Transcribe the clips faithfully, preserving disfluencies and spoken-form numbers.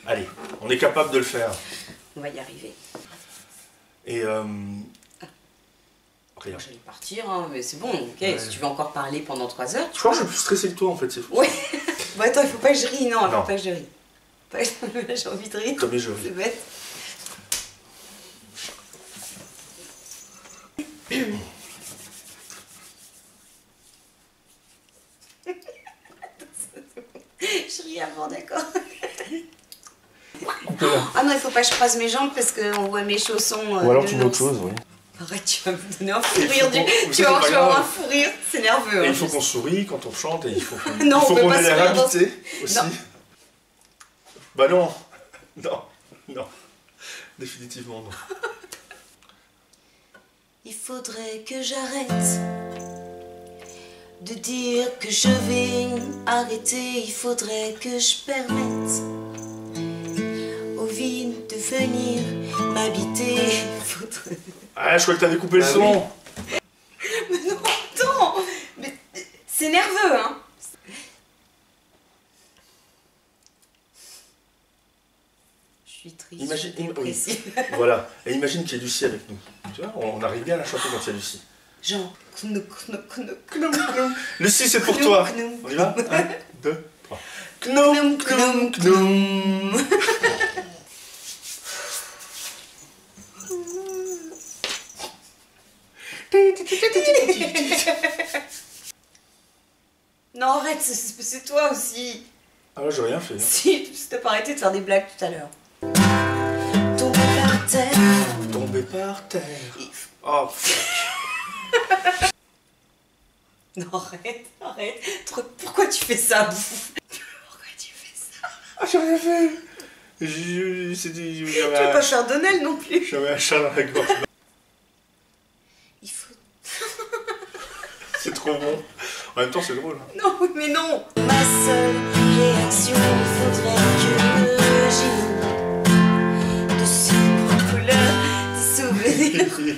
Allez, on est capable de le faire. On va y arriver. Et euh... Rien. J'allais partir, hein, mais c'est bon, ok. Ouais. Si tu veux encore parler pendant trois heures, tu Je crois que je suis plus stressé que toi en fait, c'est fou. Ouais. Bon attends, il faut pas que je rie, non, il non. faut pas que je rie. J'ai envie de rire. Comme je ris. C'est bête. Je ris avant, d'accord. Ah non, il faut pas que je croise mes jambes parce qu'on voit mes chaussons. Euh, Ou alors tu mets autre chose, oui. Arrête, tu vas me donner un fou rire. Du... Tu vas voir, tu vas avoir un fou rire, c'est nerveux. Et hein, il faut qu'on sourie quand on chante et il faut qu'on non, qu ait l'air habité dans... aussi. Non. Bah non, non, non, définitivement non. Il faudrait que j'arrête de dire que je vais arrêter. Il faudrait que je permette au vide de venir m'habiter. Faudrait... Ah, je crois que t'avais coupé le bah son. Oui. Mais non, attends. Mais c'est nerveux, hein. Je suis triste. Imagine, je suis oui. Voilà. Et imagine qu'il y a Lucie avec nous. Tu vois, on arrive bien à la chanter quand il y a Lucie. Genre. Lucie, c'est pour toi. On y va? Un, deux, trois. Knoum, knoum, knoum. Non, arrête, c'est toi aussi. Ah ouais, j'ai rien fait. Hein. Si, tu t'as pas arrêté de faire des blagues tout à l'heure. Tomber par terre. Tomber par terre. Oh, fuck. Non, arrête, arrête. Pourquoi tu fais ça? Pourquoi tu fais ça? Ah, j'ai rien fait. Je, je, tu veux un... pas faire Donnel non plus? J'avais un chat dans la gorge. Il faut... C'est trop bon. En même temps, c'est drôle. Hein. Non, mais non. Ma seule réaction, il faudrait que j'ai de ces couleurs, des souvenirs.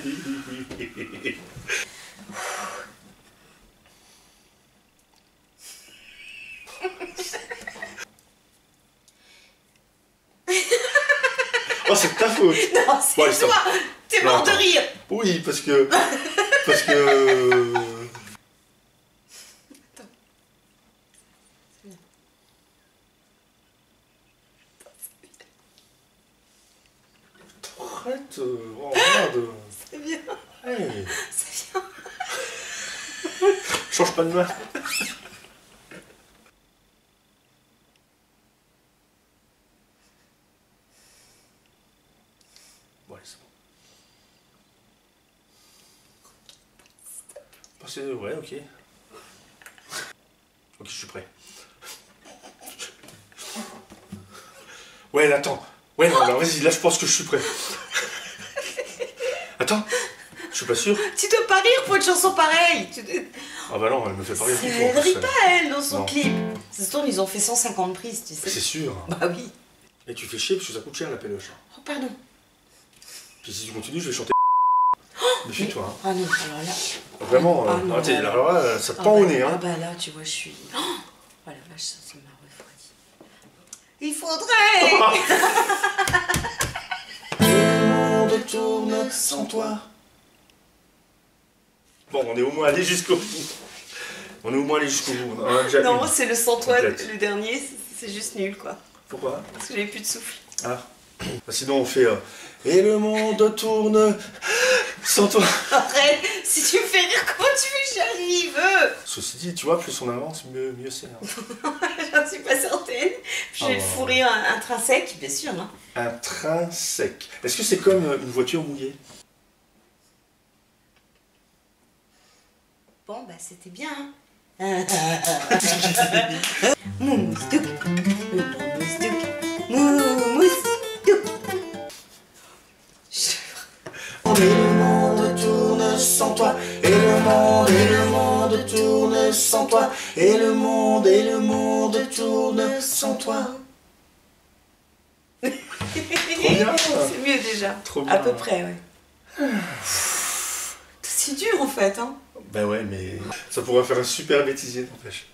Oh, c'est de ta faute. Non, c'est bon, toi. T'es mort de rire. Oui, parce que... Parce que... Attends. Arrête. Oh, regarde. C'est bien. Hey. C'est bien. Change pas de main. Bon, allez, c'est bon. Passez, ouais, ok. Ok, je suis prêt. Ouais, là, attends. Ouais, non, alors vas-y, là, je pense que je suis prêt. Attends, je suis pas sûr. Tu dois pas rire pour une chanson pareille. Tu... Ah bah non, elle me fait pas rire. Elle rit pas, elle, dans son non. clip. Ça se tourne, ils ont fait cent cinquante prises, tu sais. C'est sûr. Bah oui. Et tu fais chier parce que ça coûte cher la péloche. Oh, pardon. Puis si tu continues, je vais chanter. Méfie-toi. Hein. Ah non, alors là. Vraiment, ah, non, arrêtez, alors là, ça te ah pend bah, au nez. Hein. Ah bah là, tu vois, je suis. Oh, oh la vache, ça, ça m'a refroidi. Il faudrait. Le monde tourne sans toi. Bon, on est au moins allé jusqu'au bout. On est au moins allé jusqu'au bout. Non, c'est le sans toi, le dernier, c'est juste nul, quoi. Pourquoi? Parce que j'avais plus de souffle. Ah. Sinon, on fait. Euh, Et le monde tourne sans toi. Arrête, si tu me fais rire, comment tu veux que j'arrive? Ceci dit, tu vois, plus on avance, mieux, mieux c'est. Hein. J'en suis pas certaine. J'ai oh. le fou rire intrinsèque, bien sûr. Hein. Intrinsèque. Est-ce que c'est comme une voiture mouillée? Bon, bah c'était bien. Hein. Mousdouk, mousdouk, mousdouk. Et le monde tourne sans toi, et le monde, et le monde tourne sans toi, et le monde, et le monde tourne sans toi. Trop bien. C'est mieux déjà. Trop bien. À peu près, ouais. C'est dur en fait, hein. Ben ouais, mais ça pourrait faire un super bêtisier, n'empêche.